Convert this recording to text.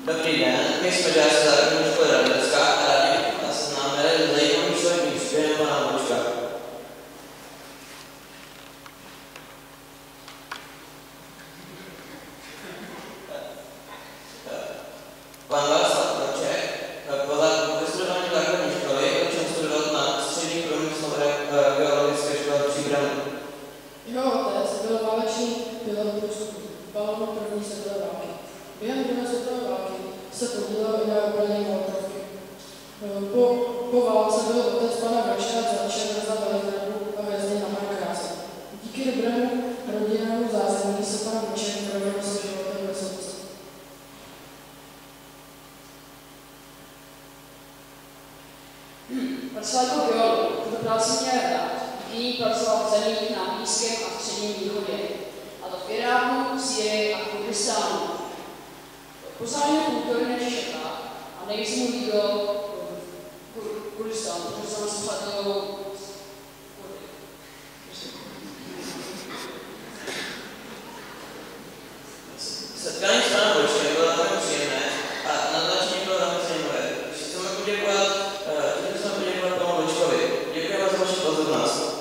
Dobrý den, my jsme žáci základní školy Radecká a rádi bychom vás seznámili s zajímavým životním příběhem pana Vlčka. Pan Václav Vlček po vystudování základní školy začal studovat na střední průmyslové geologické škole v Příbrami. Jeho otec byl válečný pilot průzkumu, balonu první světové války. Během druhé světové války se podílel i na obraně Molotovky. Po válce byl otec pana Vlčka zatčen za velezradu a vězněn na Markráze. Díky dobrému rodinnému zázemí se pan Vlček provedl se životem ve Soudce. Pracoval jako geolog, tuto práci měl rád. Díky ní pracoval v zemích na Blízkém a Středním východě, a to v Iráku, Sýrii a Kurdistánu. Poznání kultury než čeká a nejvíc mu líbilo Kurdistán, protože jsem s přátelou Kurdy. Setkání s panem Vlčkem bylo velmi příjemné a natáčení bylo velmi zajímavé. Chceme poděkovat panu Vlčkovi. Děkujeme za vaši pozornost.